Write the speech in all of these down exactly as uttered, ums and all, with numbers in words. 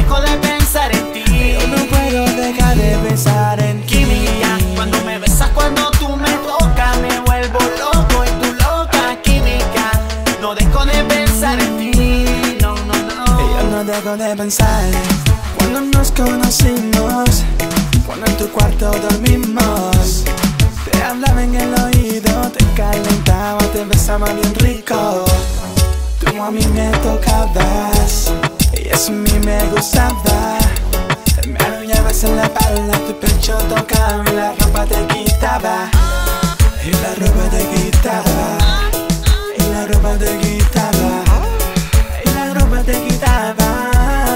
dejo de pensar en ti. Yo no puedo dejar de pensar en ti. Química, cuando me besas, cuando tú me tocas, me vuelvo loco y tú loca. Química, no dejo de pensar en ti. No, no, no. Yo no dejo de pensar cuando nos conocimos, cuando en tu cuarto dormimos. Te hablaba en el oído, te calentaba, te besaba bien rico. Tú a mí me tocabas y eso a mí me gustaba. Me arrullabas en la espalda, tu pecho tocaba y la ropa te quitaba. Y la ropa te quitaba. Y la ropa te quitaba. Y la ropa te quitaba.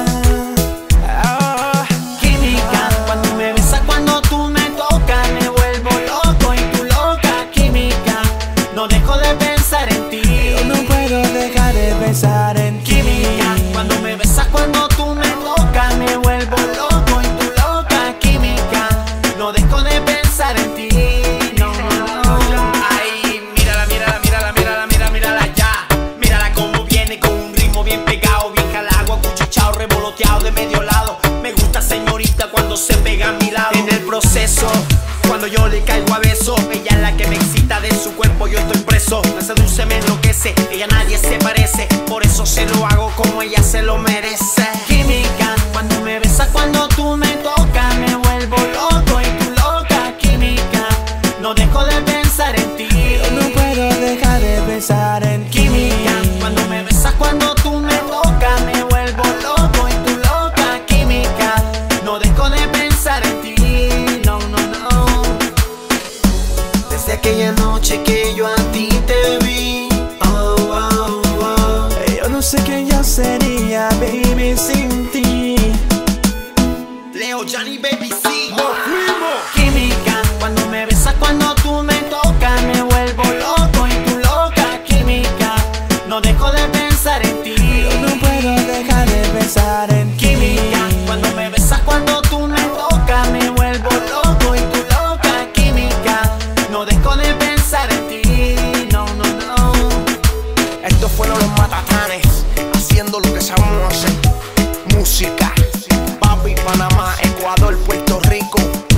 Oh. Química, cuando me besas, cuando tú me tocas, me vuelvo loco y tú loca. Química, no dejo de pensar en ti. Yo no puedo dejar de pensar en ti. Química, cuando me besas, cuando tú me tocas, me vuelvo loco y tú loca. Química, no dejo de pensar en ti. No, no, no. Ay, mírala, mírala, mírala, mírala, mírala, mírala ya. Mírala como viene con un ritmo bien pegado, bien calado, acuchichado, revoloteado de medio lado. Me gusta, señorita, cuando se pega a mi lado. En el proceso, cuando yo le caigo a besos, ella es la que me excita, de su cuerpo yo estoy preso. Me seduce, me enloquece, ella a nadie se parece, por eso se lo hago como ella se lo merece. Química, cuando me besas, cuando tú me tocas, me vuelvo loco y tú loca. Química, no dejo de pensar en ti. Yo no puedo dejar de pensar en ti. Química, cuando me besas, cuando tú me tocas, me vuelvo loco y tú loca. Química, no dejo de pensar en ti. No, no, no. Desde aquella noche que yo a ti te vi, oh, oh, oh. Yo no sé qué yo sería, baby, sin ti. Leo, Johnny, Baby, sí. ¡Nos fuimos! Química, cuando me besas, cuando tú me tocas, me vuelvo loco y tú loca. Química, no dejo de pensar en ti. Yo no puedo dejar de pensar en ti. Química, cuando me besas, cuando tú me tocas, me vuelvo loco y tú loca. Química, no dejo de pensar en ti. No, no, no. Estos fueron los Matatanes, haciendo lo que sabemos hacer. Música, papi, Panamá, Ecuador, Puerto Rico.